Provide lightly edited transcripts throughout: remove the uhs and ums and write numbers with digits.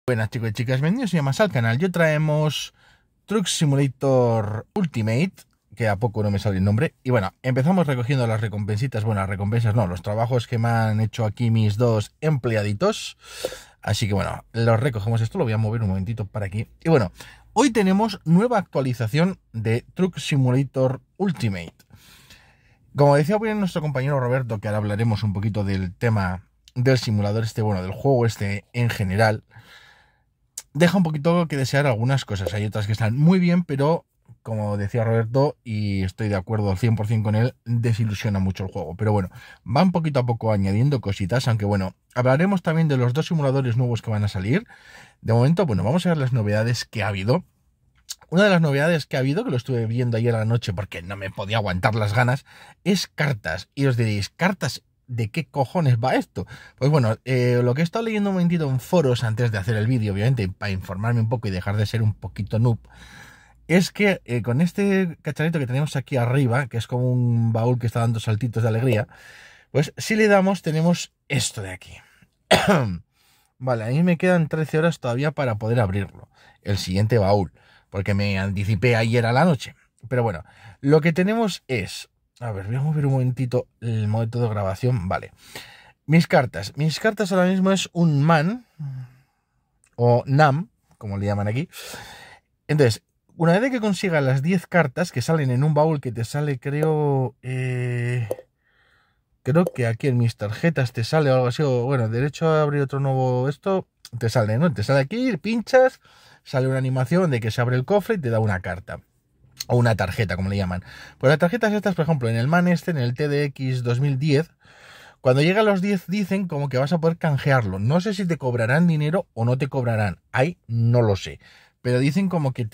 Buenas chicos y chicas, bienvenidos y más al canal. Yo traemos Truck Simulator Ultimate, que a poco no me sale el nombre. Y bueno, empezamos recogiendo las recompensitas. Bueno, las recompensas no, los trabajos que me han hecho aquí mis dos empleaditos. Así que bueno, los recogemos. Esto lo voy a mover un momentito para aquí. Y bueno, hoy tenemos nueva actualización de Truck Simulator Ultimate. Como decía bien nuestro compañero Roberto, que ahora hablaremos un poquito del tema del simulador este, bueno, del juego este en general, deja un poquito que desear algunas cosas. Hay otras que están muy bien, pero como decía Roberto, y estoy de acuerdo al 100% con él, desilusiona mucho el juego. Pero bueno, van poquito a poco añadiendo cositas, aunque bueno, hablaremos también de los dos simuladores nuevos que van a salir. De momento, bueno, vamos a ver las novedades que ha habido. Una de las novedades que ha habido, que lo estuve viendo ayer a la noche porque no me podía aguantar las ganas, es cartas. Y os diréis, ¿cartas? ¿De qué cojones va esto? Pues bueno, lo que he estado leyendo un momentito en foros antes de hacer el vídeo, obviamente, para informarme un poco y dejar de ser un poquito noob, es que con este cacharrito que tenemos aquí arriba, que es como un baúl que está dando saltitos de alegría, pues si le damos tenemos esto de aquí. Vale, a mí me quedan 13 horas todavía para poder abrirlo, el siguiente baúl, porque me anticipé ayer a la noche. Pero bueno, lo que tenemos es... A ver, voy a mover un momentito el modo de grabación. Vale. Mis cartas ahora mismo es un man, o nam, como le llaman aquí. Entonces, una vez que consiga las 10 cartas que salen en un baúl que te sale, creo que aquí en mis tarjetas te sale o algo así, o bueno, derecho a abrir otro nuevo esto, te sale, ¿no? Te sale aquí, pinchas, sale una animación de que se abre el cofre y te da una carta. O una tarjeta, como le llaman. Pues las tarjetas estas, por ejemplo, en el man este, en el TDX 2010, cuando llega a los 10 dicen como que vas a poder canjearlo. No sé si te cobrarán dinero o no te cobrarán. Ahí no lo sé. Pero dicen como que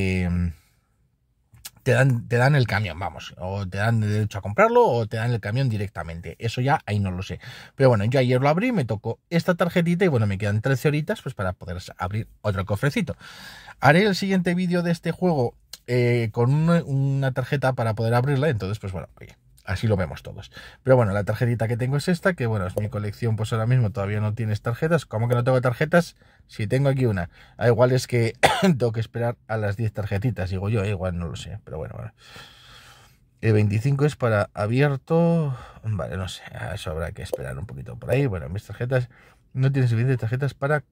te dan el camión, vamos. O te dan derecho a comprarlo o te dan el camión directamente. Eso ya ahí no lo sé. Pero bueno, yo ayer lo abrí, me tocó esta tarjetita y bueno, me quedan 13 horitas pues para poder abrir otro cofrecito. Haré el siguiente vídeo de este juego con una tarjeta para poder abrirla, entonces pues bueno, oye, así lo vemos todos. Pero bueno, la tarjetita que tengo es esta, que bueno, es mi colección, pues ahora mismo todavía no tienes tarjetas. ¿Cómo que no tengo tarjetas? Si tengo aquí una. Igual es que tengo que esperar a las 10 tarjetitas, digo yo, igual no lo sé, pero bueno, bueno. El 25 es para abierto, vale, no sé, a eso habrá que esperar un poquito por ahí. Bueno, mis tarjetas, no tienen suficientes tarjetas para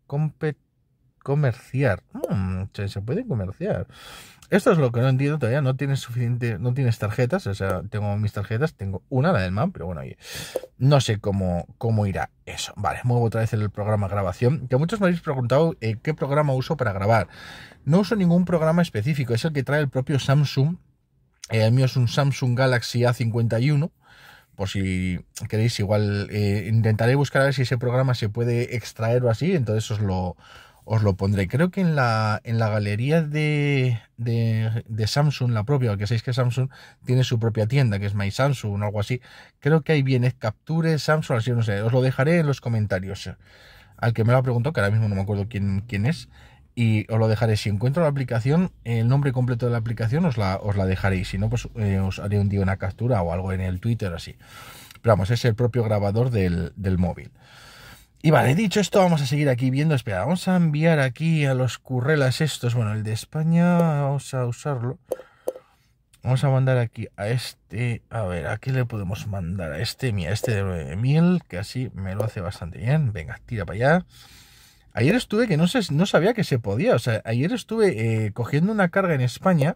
comerciar. Se puede comerciar. Esto es lo que no entiendo todavía. No tienes suficiente, no tienes tarjetas. O sea, tengo mis tarjetas, tengo una, la del man, pero bueno, oye, no sé cómo irá eso. Vale, muevo otra vez el programa grabación. Que muchos me habéis preguntado qué programa uso para grabar. No uso ningún programa específico, es el que trae el propio Samsung. El mío es un Samsung Galaxy A51. Por si queréis, igual intentaré buscar a ver si ese programa se puede extraer o así. Entonces os lo pondré. Creo que en la galería de Samsung, la propia, que sabéis que Samsung tiene su propia tienda, que es My Samsung o algo así. Creo que ahí viene Capture Samsung, así no sé. Os lo dejaré en los comentarios. Al que me lo ha preguntado, que ahora mismo no me acuerdo quién es. Y os lo dejaré. Si encuentro la aplicación, el nombre completo de la aplicación os la dejaré. Y si no, pues os haré un día una captura o algo en el Twitter así. Pero vamos, es el propio grabador del móvil. Y vale, dicho esto, vamos a seguir aquí viendo. Espera, vamos a enviar aquí a los currelas estos. Bueno, el de España, vamos a usarlo. Vamos a mandar aquí a este. A ver, ¿a qué le podemos mandar? A este, mira, este de 9000, que así me lo hace bastante bien. Venga, tira para allá. Ayer estuve que no sabía que se podía. O sea, ayer estuve cogiendo una carga en España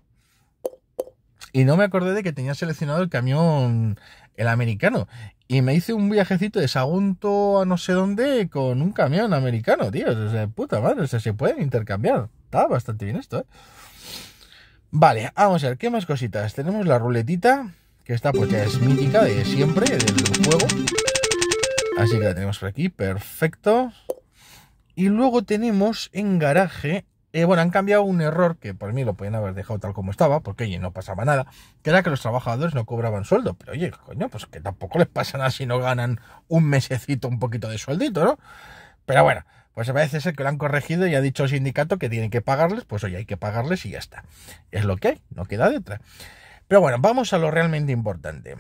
y no me acordé de que tenía seleccionado el camión, el americano. Y me hice un viajecito de Sagunto a no sé dónde con un camión americano, tío. O sea, puta madre, o sea, se pueden intercambiar. Está bastante bien esto, ¿eh? Vale, vamos a ver, ¿qué más cositas? Tenemos la ruletita, que esta pues ya es mítica de siempre, del juego. Así que la tenemos por aquí, perfecto. Y luego tenemos en garaje, bueno, han cambiado un error que por mí lo podían haber dejado tal como estaba, porque oye, no pasaba nada, que era que los trabajadores no cobraban sueldo. Pero oye, coño, pues que tampoco les pasa nada si no ganan un mesecito, un poquito de sueldito, ¿no? Pero bueno, pues parece ser que lo han corregido y ha dicho el sindicato que tienen que pagarles, pues oye, hay que pagarles y ya está. Es lo que hay, no queda de otra. Pero bueno, vamos a lo realmente importante.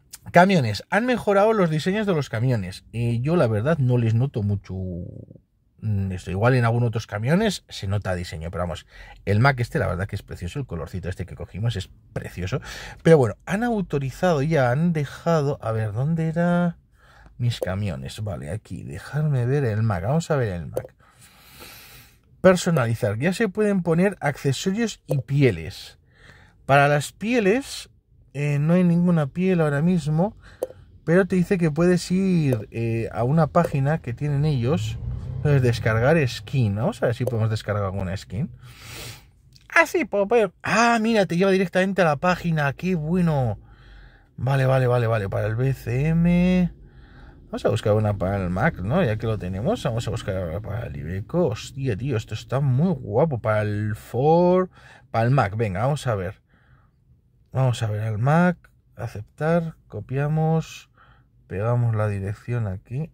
Camiones. Han mejorado los diseños de los camiones. Y yo la verdad no les noto mucho Esto igual en algunos otros camiones se nota diseño, pero vamos, el Mac este la verdad que es precioso, el colorcito este que cogimos es precioso. Pero bueno, han autorizado ya, han dejado, a ver, ¿dónde era mis camiones? Vale, aquí, dejarme ver el Mac, vamos a ver el Mac. Personalizar, ya se pueden poner accesorios y pieles. Para las pieles, no hay ninguna piel ahora mismo, pero te dice que puedes ir a una página que tienen ellos. Puedes descargar skin. Vamos a ver si podemos descargar alguna skin. Ah, sí, puedo poder. Ah, mira, te lleva directamente a la página. Qué bueno. Vale. Para el BCM. Vamos a buscar una para el Mac, ¿no? Ya que lo tenemos. Vamos a buscar ahora para el Iveco. Hostia, tío, esto está muy guapo. Para el Ford. Para el Mac. Venga, vamos a ver. Vamos a ver el Mac. Aceptar. Copiamos. Pegamos la dirección aquí.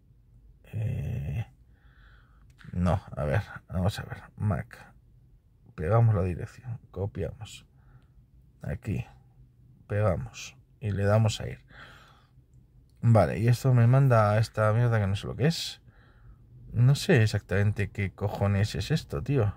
No, a ver, vamos a ver, Mac, pegamos la dirección, copiamos, aquí, pegamos y le damos a ir. Vale, y esto me manda a esta mierda que no sé lo que es. No sé exactamente qué cojones es esto, tío.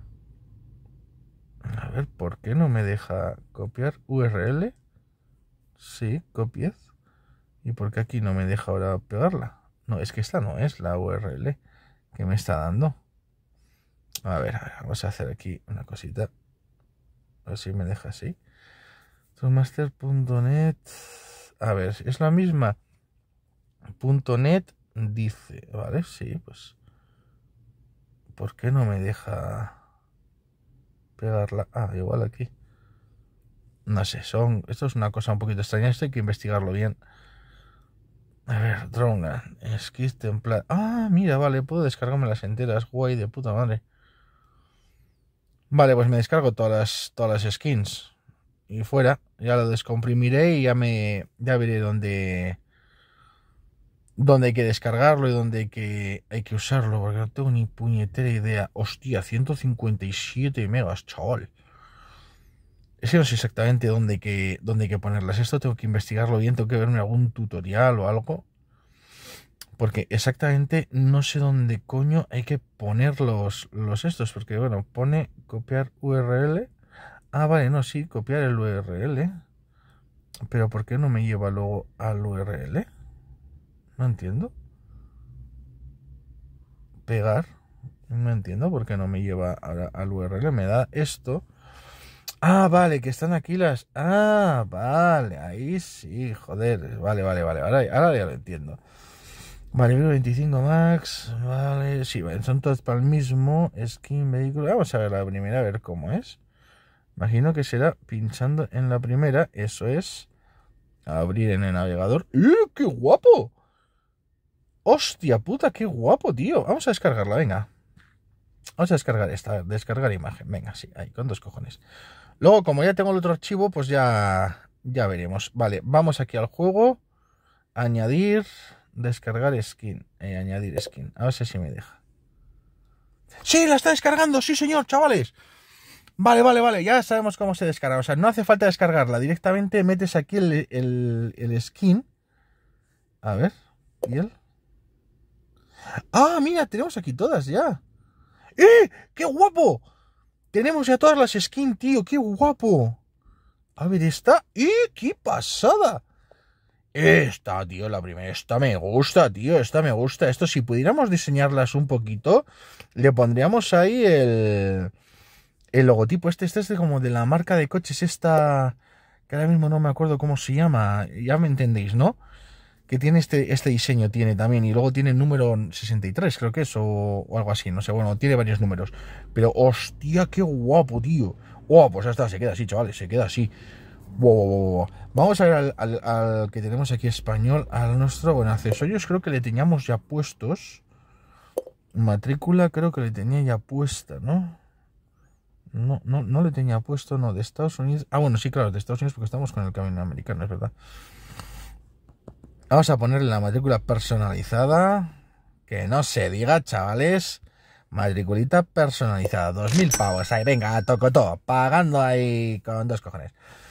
A ver, ¿por qué no me deja copiar URL? Sí, copiez. ¿Y por qué aquí no me deja ahora pegarla? No, es que esta no es la URL que me está dando. A ver, vamos a hacer aquí una cosita. A ver si me deja así. Toastmaster.net. A ver, es la misma. .net dice. Vale, sí, pues. ¿Por qué no me deja pegarla? Ah, igual aquí. No sé, esto es una cosa un poquito extraña. Esto hay que investigarlo bien. A ver, Drone Skis template. Ah, mira, vale, puedo descargarme las enteras. Guay, de puta madre. Vale, pues me descargo todas las skins. Y fuera, ya lo descomprimiré y ya veré dónde hay que descargarlo y dónde hay que usarlo, porque no tengo ni puñetera idea. Hostia, 157 megas, chaval. Es que no sé exactamente dónde hay que ponerlas. Esto tengo que investigarlo bien, tengo que verme algún tutorial o algo. Porque exactamente no sé dónde coño hay que poner los estos. Porque bueno, pone copiar URL. Ah, vale, no, sí, copiar el URL. Pero ¿por qué no me lleva luego al URL? No entiendo. Pegar. No entiendo por qué no me lleva ahora al URL. Me da esto. Ah, vale, que están aquí las... Ah, vale, ahí sí, joder. Vale. Ahora ya lo entiendo. Vale, 25 Max. Vale, sí, son todas para el mismo. Skin, vehículo. Vamos a ver la primera, a ver cómo es. Imagino que será pinchando en la primera. Eso es. Abrir en el navegador. ¡Qué guapo! ¡Hostia puta, qué guapo, tío! Vamos a descargarla, venga. Vamos a descargar esta, descargar imagen. Venga, sí, ahí, con 2 cojones. Luego, como ya tengo el otro archivo, pues ya veremos. Vale, vamos aquí al juego. Añadir, descargar skin. Añadir skin. A ver si me deja. ¡Sí, la está descargando! ¡Sí, señor, chavales! Vale, ya sabemos cómo se descarga. O sea, no hace falta descargarla. Directamente metes aquí el skin. A ver, ¿y él? ¡Ah, mira! Tenemos aquí todas ya. ¡Qué guapo! Tenemos ya todas las skins, tío. ¡Qué guapo! A ver, esta. ¡Qué pasada! Esta, tío, la primera. Esta me gusta, tío. Esta me gusta. Esto, si pudiéramos diseñarlas un poquito, le pondríamos ahí el logotipo. Este es como de la marca de coches esta, que ahora mismo no me acuerdo cómo se llama. Ya me entendéis, ¿no? Que tiene este diseño, tiene también, y luego tiene el número 63, creo que es, o algo así, no sé, bueno, tiene varios números, pero hostia, qué guapo, tío. Pues ya está, se queda así, chavales, se queda así. Wow. Vamos a ver al que tenemos aquí español, al nuestro, bueno, accesorios creo que le teníamos ya puestos, matrícula creo que le tenía ya puesta, ¿no? No le tenía puesto, no, de Estados Unidos, bueno, sí, claro, de Estados Unidos porque estamos con el camión americano, es verdad. Vamos a ponerle la matrícula personalizada. Que no se diga, chavales. Matriculita personalizada. 2000 pavos. Ahí, venga, tocotó. Pagando ahí con 2 cojones.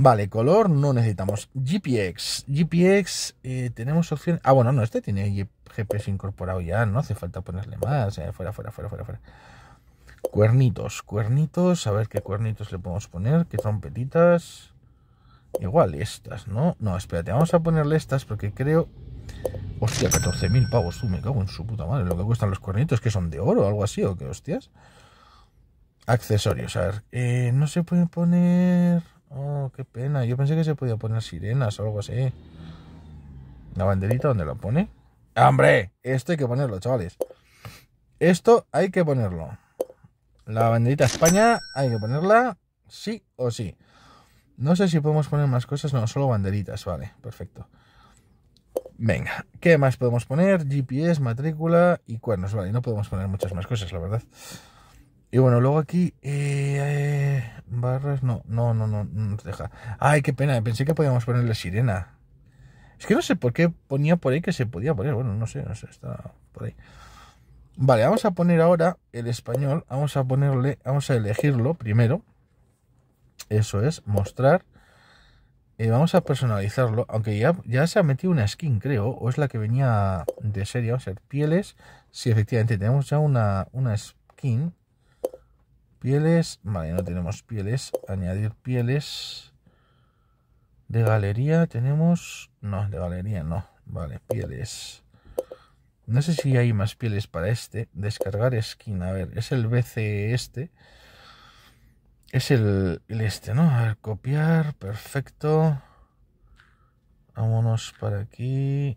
Vale, color no necesitamos. GPX. GPX, tenemos opción. Ah, bueno, no, este tiene GPS incorporado ya, no hace falta ponerle más. Fuera, fuera, fuera, fuera, fuera. Cuernitos, cuernitos. A ver qué cuernitos le podemos poner. Qué trompetitas. Igual estas, ¿no? No, espérate, vamos a ponerle estas porque creo... Hostia, 14.000 pavos, tú, me cago en su puta madre. Lo que cuestan los cuernitos, que son de oro o algo así, o qué hostias. Accesorios, a ver. No se puede poner... Oh, qué pena. Yo pensé que se podía poner sirenas o algo así. ¿La banderita dónde la pone? ¡Hombre! Esto hay que ponerlo, chavales. Esto hay que ponerlo. La banderita España hay que ponerla sí o sí. No sé si podemos poner más cosas. No, solo banderitas. Vale, perfecto. Venga, ¿qué más podemos poner? GPS, matrícula y cuernos. Vale, no podemos poner muchas más cosas, la verdad. Y bueno, luego aquí barras, no nos deja. Ay, qué pena, pensé que podíamos ponerle sirena. Es que no sé por qué ponía por ahí que se podía poner. Bueno, no sé, está por ahí. Vale, vamos a poner ahora el español. Vamos a elegirlo primero. Eso es, mostrar. Vamos a personalizarlo, aunque ya se ha metido una skin, creo, o es la que venía de serie. Vamos a ver, pieles. Sí, efectivamente, tenemos ya una skin. Pieles, vale, no tenemos pieles. Añadir pieles. De galería tenemos... No, de galería no. Vale, pieles. No sé si hay más pieles para este. Descargar skin, a ver, es el BC este. Es el este, ¿no? A ver, copiar, perfecto. Vámonos para aquí.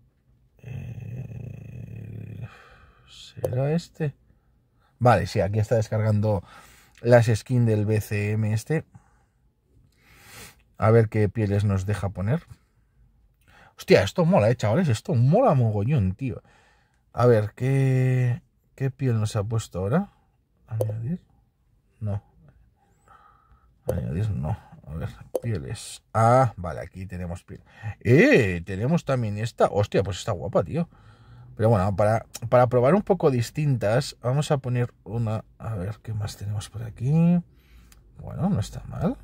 ¿Será este? Vale, sí, aquí está descargando las skins del BCM este. A ver qué pieles nos deja poner. Hostia, esto mola, chavales. Esto mola mogollón, tío. A ver, ¿qué piel nos ha puesto ahora? ¿Añadir? No. Añadir, no. A ver, pieles. Ah, vale, aquí tenemos piel. Tenemos también esta. Hostia, pues está guapa, tío. Pero bueno, para probar un poco distintas, vamos a poner una... A ver, ¿qué más tenemos por aquí? Bueno, no está mal.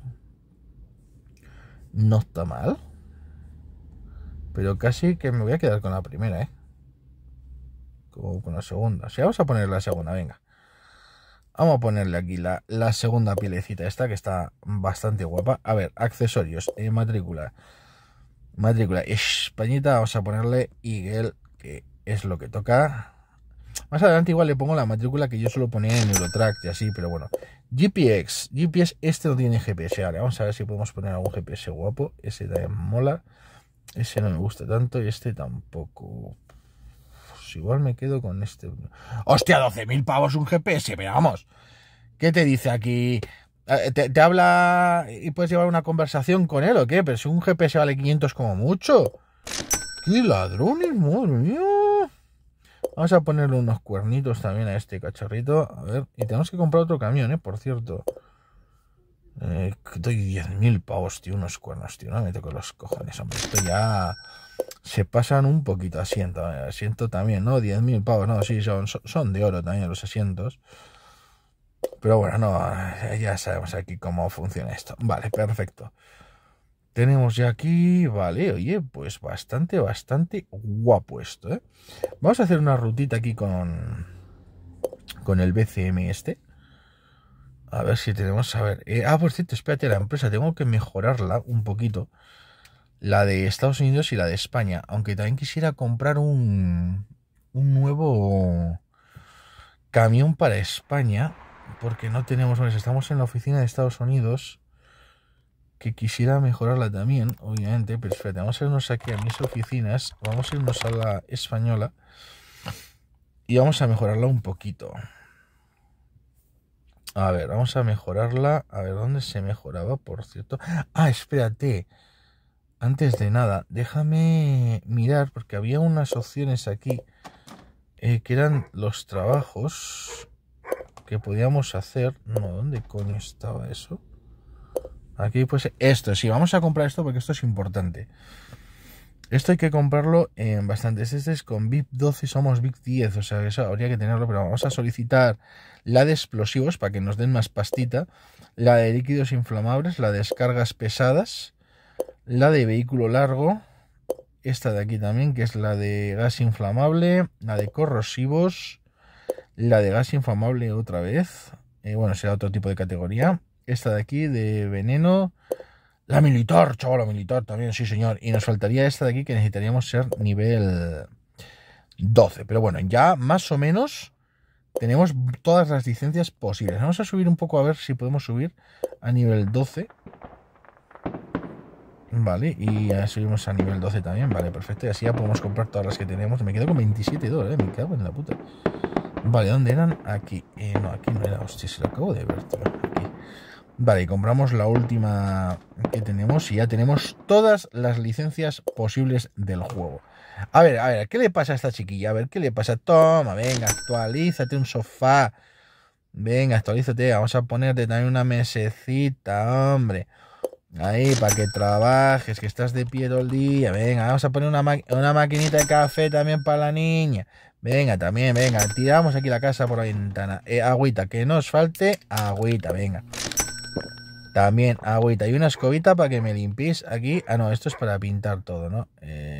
No está mal. Pero casi que me voy a quedar con la primera, ¿eh? Como con la segunda. O sea, vamos a poner la segunda, venga. Vamos a ponerle aquí la segunda pielecita esta, que está bastante guapa. A ver, accesorios, matrícula. Matrícula, Españita, vamos a ponerle Eagle, que es lo que toca. Más adelante igual le pongo la matrícula que yo suelo poner en Eurotrack y así, pero bueno. GPS, este no tiene GPS. Vale, vamos a ver si podemos poner algún GPS guapo. Ese también mola. Ese no me gusta tanto y este tampoco. Pues igual me quedo con este. ¡Hostia, 12.000 pavos un GPS! Pero vamos, ¿qué te dice aquí? ¿Te habla y puedes llevar una conversación con él o qué? Pero si un GPS vale 500 como mucho. ¡Qué ladrones, madre mía! Vamos a ponerle unos cuernitos también a este cacharrito. A ver, y tenemos que comprar otro camión, por cierto. Doy 10.000 pavos, tío, unos cuernos, tío. No me toco los cojones, hombre. Esto ya se pasan un poquito. Asiento también, ¿no? 10.000 pavos, no, sí, son de oro también los asientos. Pero bueno, no, ya sabemos aquí cómo funciona esto. Vale, perfecto. Tenemos ya aquí, vale, oye, pues bastante guapo esto, ¿eh? Vamos a hacer una rutita aquí con el BCM este. A ver si tenemos, a ver. Por cierto, espérate, la empresa, tengo que mejorarla un poquito. La de Estados Unidos y la de España. Aunque también quisiera comprar un nuevo camión para España. Porque no tenemos, bueno, estamos en la oficina de Estados Unidos. Que quisiera mejorarla también, obviamente. Pero espérate, vamos a irnos aquí a mis oficinas. Vamos a irnos a la española. Y vamos a mejorarla un poquito. A ver, vamos a mejorarla. A ver, ¿dónde se mejoraba, por cierto? Ah, espérate. Antes de nada, déjame mirar, porque había unas opciones aquí que eran los trabajos que podíamos hacer. No, ¿dónde coño estaba eso? Aquí pues esto, sí, vamos a comprar esto porque esto es importante. Esto hay que comprarlo en bastantes. Este es con VIP 12, somos VIP 10. O sea, eso habría que tenerlo. Pero vamos a solicitar la de explosivos para que nos den más pastita. La de líquidos inflamables. La de descargas pesadas. La de vehículo largo. Esta de aquí también, que es la de gas inflamable. La de corrosivos. La de gas inflamable otra vez. Bueno, será otro tipo de categoría. Esta de aquí de veneno. La militar, chaval, la militar también, sí señor. Y nos faltaría esta de aquí que necesitaríamos ser nivel 12. Pero bueno, ya más o menos tenemos todas las licencias posibles. Vamos a subir un poco a ver si podemos subir a nivel 12. Vale, y ya subimos a nivel 12 también. Vale, perfecto. Y así ya podemos comprar todas las que tenemos. Me quedo con 27 dólares, me cago en la puta. Vale, ¿dónde eran? Aquí. No, aquí no era. Hostia, se lo acabo de ver, tío. Aquí. Vale, compramos la última que tenemos y ya tenemos todas las licencias posibles del juego. A ver, ¿qué le pasa a esta chiquilla? A ver, ¿qué le pasa? Toma, venga, actualízate un sofá. Venga, actualízate. Vamos a ponerte también una mesecita, hombre. Ahí, para que trabajes, que estás de pie todo el día. Venga, vamos a poner una maquinita de café también para la niña. Venga, también, venga. Tiramos aquí la casa por la ventana. Agüita, que nos falte agüita, venga. También agüita y una escobita para que me limpies aquí. Ah, no, esto es para pintar todo, ¿no?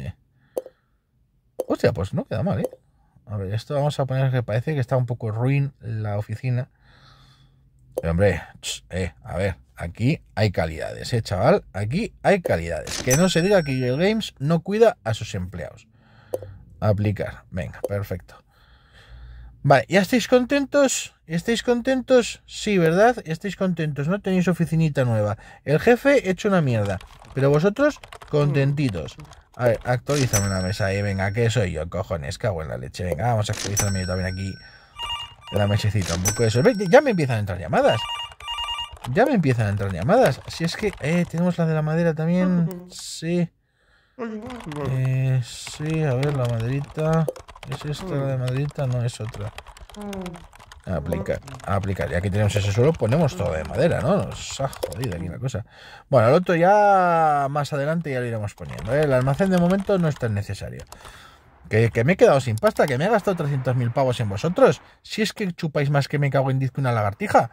Hostia, pues no queda mal, ¿eh? A ver, esto vamos a poner que parece que está un poco ruin la oficina. Pero, hombre, a ver, aquí hay calidades, chaval. Aquí hay calidades. Que no se diga que Guild Games no cuida a sus empleados. Aplicar. Venga, perfecto. Vale, ¿ya estáis contentos? ¿Estáis contentos? Sí, ¿verdad? Estáis contentos, ¿no? Tenéis oficinita nueva. El jefe hecho una mierda, pero vosotros contentitos. A ver, actualízame la mesa ahí, venga, que soy yo, cojones, cago en la leche. Venga, vamos a actualizarme yo también aquí la mesecita, un poco de eso. Ya me empiezan a entrar llamadas. Ya me empiezan a entrar llamadas. Si es que, tenemos la de la madera también. Sí. Sí, a ver, la maderita. ¿Es esta la de maderita? No, es otra. Aplicar. Ya que tenemos ese suelo, ponemos todo de madera, ¿no? Nos ha jodido aquí la cosa. Bueno, el otro ya más adelante ya lo iremos poniendo, ¿eh? El almacén de momento no es tan necesario. Que me he quedado sin pasta, que me he gastado 300.000 pavos en vosotros. Si es que chupáis más que me cago en 10 que una lagartija.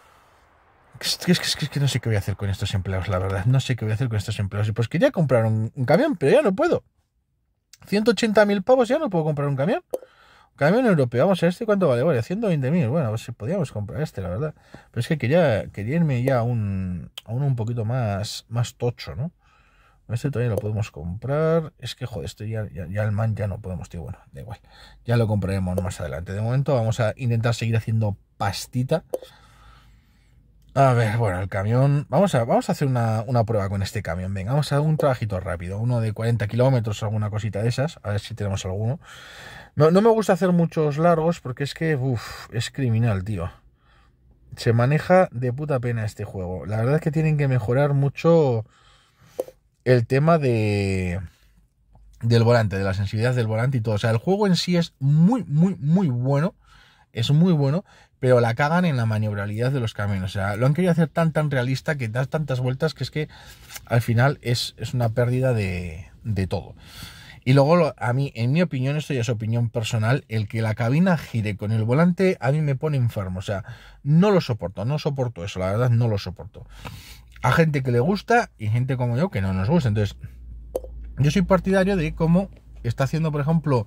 Es que no sé qué voy a hacer con estos empleados, la verdad. No sé qué voy a hacer con estos empleados. Y pues quería comprar un camión, pero ya no puedo. 180.000 pavos, ya no puedo comprar un camión. Un camión europeo, vamos a ver este cuánto vale. Vale, 120.000. Bueno, pues podríamos comprar este, la verdad. Pero es que quería irme ya a un poquito más tocho, ¿no? Este todavía lo podemos comprar. Es que, joder, esto ya el man ya no podemos, tío. Bueno, da igual. Ya lo compraremos más adelante. De momento vamos a intentar seguir haciendo pastita. A ver, bueno, el camión. Vamos a hacer una prueba con este camión. Venga, vamos a hacer un trabajito rápido. Uno de 40 kilómetros, alguna cosita de esas. A ver si tenemos alguno. No me gusta hacer muchos largos porque es que, es criminal, tío. Se maneja de puta pena este juego. La verdad es que tienen que mejorar mucho el tema del volante, de la sensibilidad del volante y todo. O sea, el juego en sí es muy, muy, muy bueno. Es muy bueno, pero la cagan en la maniobrabilidad de los camiones. O sea, lo han querido hacer tan realista que das tantas vueltas que es que al final es una pérdida de todo. Y luego, a mí, en mi opinión, esto ya es opinión personal, el que la cabina gire con el volante a mí me pone enfermo. O sea, no soporto eso, la verdad no lo soporto. A gente que le gusta y gente como yo que no nos gusta. Entonces, yo soy partidario de cómo está haciendo, por ejemplo,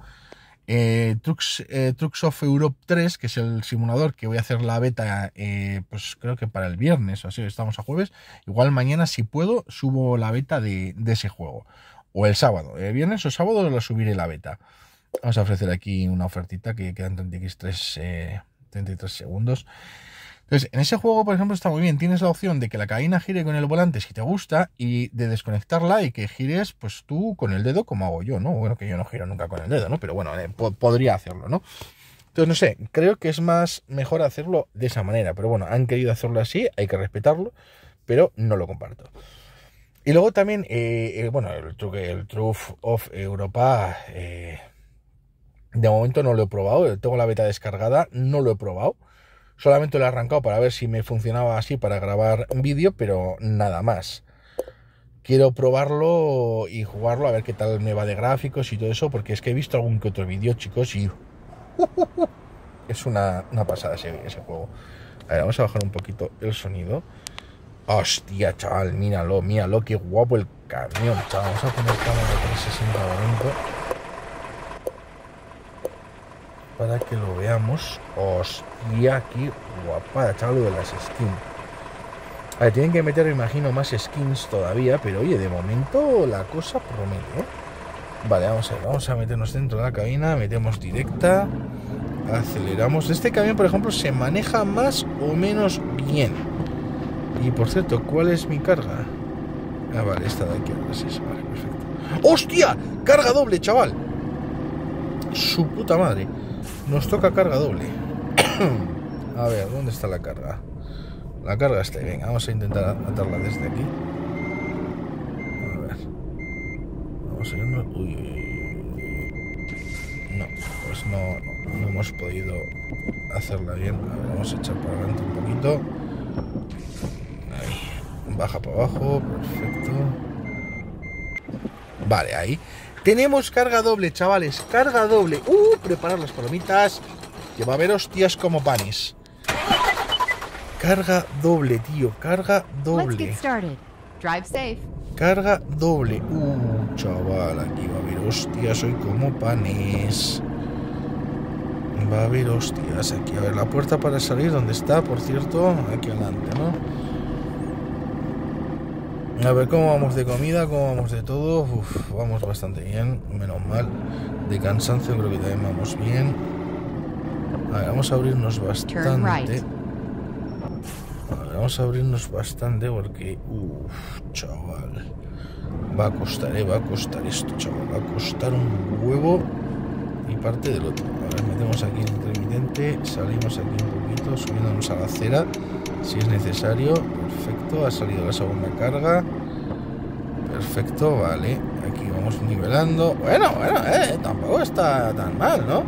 Trucks of Europe 3, que es el simulador que voy a hacer la beta, pues creo que para el viernes, o así, estamos a jueves. Igual mañana, si puedo, subo la beta de ese juego. O el sábado, el viernes o sábado lo subiré la beta. Vamos a ofrecer aquí una ofertita que quedan 33 segundos. Entonces, en ese juego, por ejemplo, está muy bien. Tienes la opción de que la cabina gire con el volante si te gusta y de desconectarla y que gires, pues tú con el dedo, como hago yo, ¿no? Bueno, que yo no giro nunca con el dedo, ¿no? Pero bueno, podría hacerlo, ¿no? Entonces, no sé, creo que es mejor hacerlo de esa manera. Pero bueno, han querido hacerlo así, hay que respetarlo, pero no lo comparto. Y luego también, bueno, el Truth of Europa, de momento no lo he probado. Tengo la beta descargada, no lo he probado. Solamente lo he arrancado para ver si me funcionaba así para grabar un vídeo, pero nada más. quiero probarlo y jugarlo a ver qué tal me va de gráficos y todo eso, porque es que he visto algún que otro vídeo, chicos, y es una pasada ese juego. A ver, vamos a bajar un poquito el sonido. Hostia, chaval, míralo, qué guapo el camión, chaval. Vamos a poner cámara de 360 momento para que lo veamos. Hostia, qué guapada, chaval, lo de las skins. A ver, tienen que meter, me imagino, más skins todavía, pero oye, de momento la cosa promete, ¿eh? Vale, vamos a meternos dentro de la cabina, metemos directa, aceleramos. Este camión, por ejemplo, se maneja más o menos bien. Y por cierto, ¿cuál es mi carga? Ah, vale, esta de aquí, así es, vale, perfecto. ¡Hostia! ¡Carga doble, chaval! Su puta madre. Nos toca carga doble. A ver, ¿dónde está la carga? La carga está ahí. Venga, vamos a intentar atarla desde aquí. A ver. Vamos a irnos. No, pues no hemos podido hacerla bien. A ver, vamos a echar para adelante un poquito. Ahí. Baja para abajo. Perfecto. Vale, ahí. Tenemos carga doble, chavales. Carga doble. Preparar las palomitas. Que va a haber hostias como panes. Carga doble, tío. Carga doble. Carga doble. Chaval, aquí va a haber hostias hoy como panes. Va a haber hostias aquí. A ver, la puerta para salir, ¿dónde está? Por cierto, aquí adelante, ¿no? A ver cómo vamos de comida, cómo vamos de todo. Vamos bastante bien, menos mal. De cansancio creo que también vamos bien. A ver, vamos a abrirnos bastante. Vamos a abrirnos bastante porque, chaval, va a costar esto, chaval, va a costar un huevo y parte del otro. A ver, metemos aquí el intermitente, salimos aquí un poquito, subiéndonos a la acera, si es necesario. Perfecto, ha salido la segunda carga. Perfecto, vale, aquí vamos nivelando. Bueno, tampoco está tan mal, ¿no?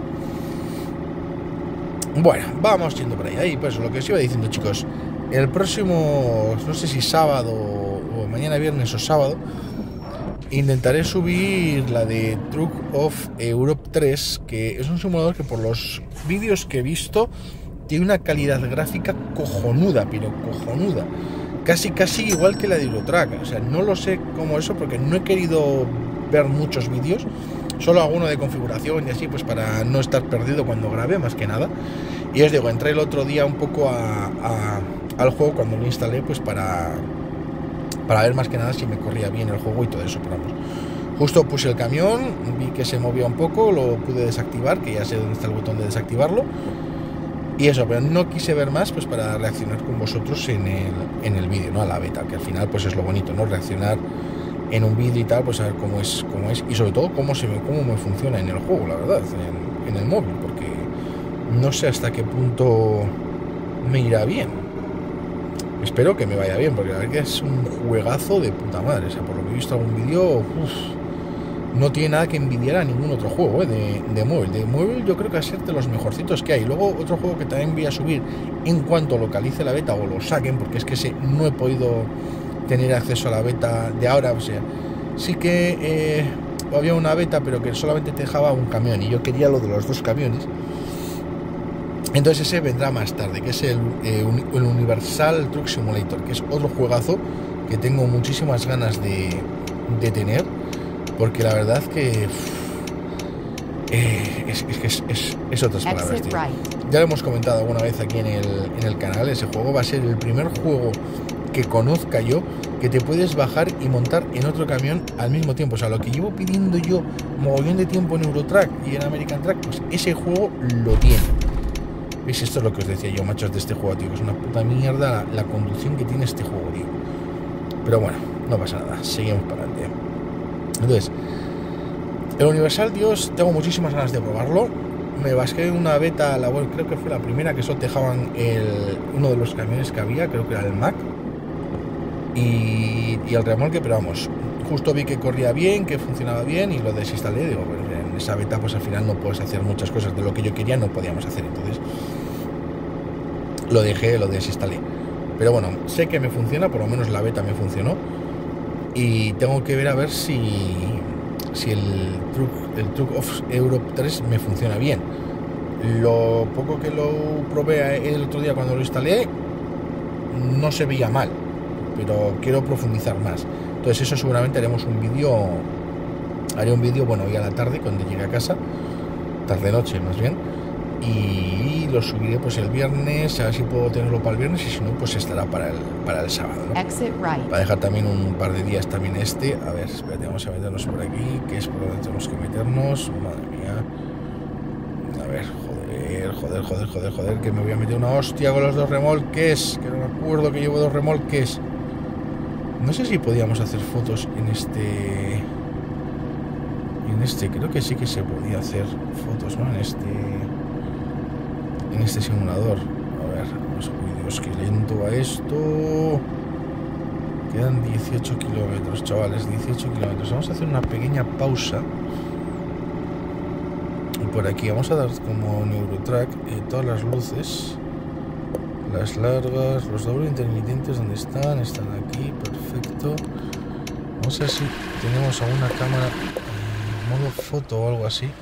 Bueno, vamos yendo por ahí, pues lo que os iba diciendo, chicos. El próximo, no sé si sábado o mañana viernes o sábado, intentaré subir la de Truck of Europe 3, que es un simulador que por los vídeos que he visto tiene una calidad gráfica cojonuda, pero cojonuda. Casi igual que la de Eurotrack. O sea, no lo sé cómo eso porque no he querido ver muchos vídeos. Solo alguno de configuración y así, pues para no estar perdido cuando grabe, más que nada. Y os digo, entré el otro día un poco al juego cuando lo instalé, pues para ver más que nada si me corría bien el juego y todo eso. Pero vamos, justo puse el camión, vi que se movía un poco, lo pude desactivar, que ya sé dónde está el botón de desactivarlo. Y eso, pero no quise ver más, pues para reaccionar con vosotros en el vídeo, ¿no? A la beta, que al final pues es lo bonito, ¿no? Reaccionar en un vídeo y tal, pues a ver cómo es, y sobre todo cómo me funciona en el juego, la verdad, en el móvil, porque no sé hasta qué punto me irá bien. Espero que me vaya bien, porque la verdad que es un juegazo de puta madre. O sea, por lo que he visto algún vídeo, no tiene nada que envidiar a ningún otro juego de móvil. De móvil yo creo que va a ser de los mejorcitos que hay. Luego otro juego que también voy a subir en cuanto localice la beta o lo saquen, porque es que no he podido tener acceso a la beta de ahora. O sea, sí que había una beta, pero que solamente te dejaba un camión y yo quería lo de los dos camiones. Entonces ese vendrá más tarde, que es el Universal Truck Simulator, que es otro juegazo que tengo muchísimas ganas de tener, porque la verdad que es otras palabras, tío. Ya lo hemos comentado alguna vez aquí en el canal. Ese juego va a ser el primer juego que conozca yo que te puedes bajar y montar en otro camión al mismo tiempo. O sea, lo que llevo pidiendo yo mogollón de tiempo en Eurotrack y en American Track, pues ese juego lo tiene. ¿Veis? Esto es lo que os decía yo, machos, de este juego, tío, que es una puta mierda la conducción que tiene este juego, tío. Pero bueno, no pasa nada, seguimos para adelante. Entonces, el Universal, Dios, tengo muchísimas ganas de probarlo. Me basqué en una beta, creo que fue la primera que solo dejaban uno de los camiones que había, creo que era el Mac. Y el remolque, pero vamos, justo vi que corría bien, que funcionaba bien y lo desinstalé. Digo, bueno, en esa beta pues al final no puedes hacer muchas cosas de lo que yo quería, no podíamos hacer, entonces lo dejé, lo desinstalé. Pero bueno, sé que me funciona, por lo menos la beta me funcionó. Y tengo que ver a ver si el Truck of Europe 3 me funciona bien. Lo poco que lo probé el otro día cuando lo instalé no se veía mal, pero quiero profundizar más. Entonces eso seguramente haré un vídeo, bueno, hoy a la tarde cuando llegue a casa, tarde-noche más bien, y lo subiré pues el viernes, a ver si puedo tenerlo para el viernes, y si no, pues estará para el sábado, ¿no? Para dejar también un par de días también a ver, espérate, vamos a meternos por aquí, que es por donde tenemos que meternos, madre mía. A ver, joder, que me voy a meter una hostia con los dos remolques, que no me acuerdo que llevo dos remolques. No sé si podíamos hacer fotos en este, creo que sí que se podía hacer fotos, ¿no? En este simulador. A ver, Dios, qué lento va esto. Quedan 18 kilómetros, chavales, 18 kilómetros. Vamos a hacer una pequeña pausa. Y por aquí vamos a dar como un Eurotrack todas las luces. Las largas, los doble intermitentes, ¿dónde están? Están aquí, perfecto. Vamos a ver si tenemos alguna cámara en modo foto o algo así.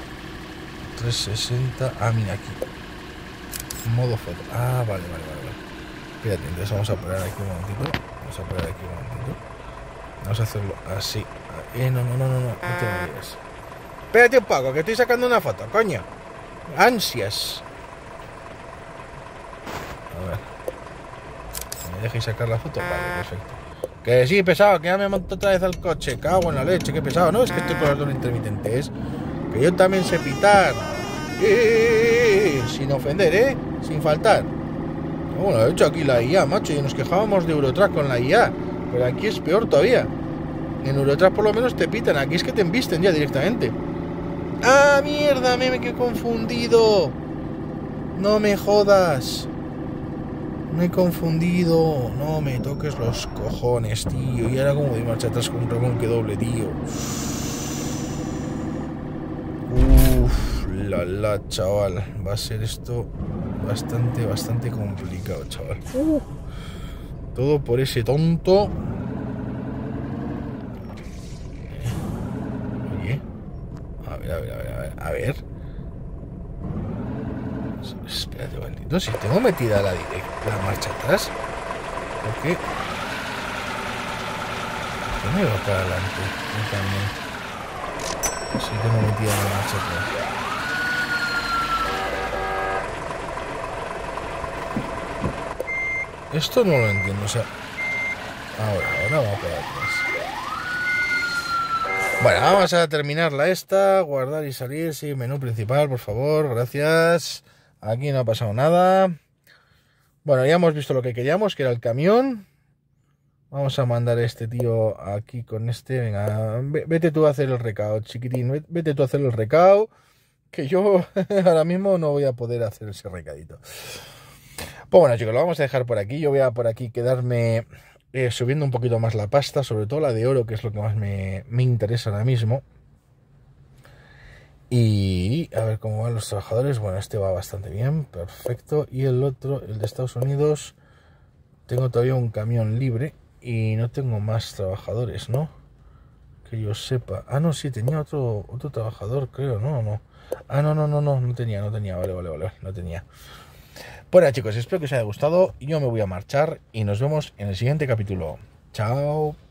360. Ah, mira aquí. Modo foto. Ah, vale. Espérate, entonces vamos a parar aquí un momentito. Vamos a hacerlo así. No te vayas. Espérate un poco, que estoy sacando una foto, coño. Ansias. A ver. ¿Me dejéis sacar la foto? Vale, perfecto. Que sí, pesado, que ya me monto otra vez al coche. Cago en la leche, qué pesado. No, es que estoy con los dos intermitentes. Que yo también sé pitar. Sin ofender, sin faltar. Bueno, he hecho aquí la IA, macho, y nos quejábamos de Eurotrack con la IA. Pero aquí es peor todavía. En Eurotrack por lo menos te pitan. Aquí es que te embisten ya directamente. ¡Ah, mierda! Me he confundido. No me jodas. Me he confundido. No me toques los cojones, tío. Y ahora como de marcha atrás con un remolque doble, tío. Chaval. Va a ser esto bastante complicado, chaval. Todo por ese tonto. Oye. A ver. Espérate un momentito. Si tengo metida la marcha atrás, ¿por qué? ¿Por qué me va para adelante? Yo también. Si tengo metida la marcha atrás. Esto no lo entiendo, o sea. Ahora vamos para atrás. Bueno, vamos a terminarla esta. Guardar y salir, sí, menú principal, por favor, gracias. Aquí no ha pasado nada. Bueno, ya hemos visto lo que queríamos, que era el camión. Vamos a mandar a este tío aquí con este. Venga, vete tú a hacer el recao, chiquitín. Vete tú a hacer el recao, que yo ahora mismo no voy a poder hacer ese recadito. Pues bueno, chicos, lo vamos a dejar por aquí. Yo voy a por aquí quedarme subiendo un poquito más la pasta, sobre todo la de oro, que es lo que más me interesa ahora mismo. Y a ver cómo van los trabajadores. Bueno, este va bastante bien, perfecto. Y el otro, el de Estados Unidos, tengo todavía un camión libre y no tengo más trabajadores, ¿no? Que yo sepa. Ah, no, sí, tenía otro trabajador, creo, ¿no? Ah, no tenía, vale, no tenía. Bueno, chicos, espero que os haya gustado. Yo me voy a marchar y nos vemos en el siguiente capítulo. Chao.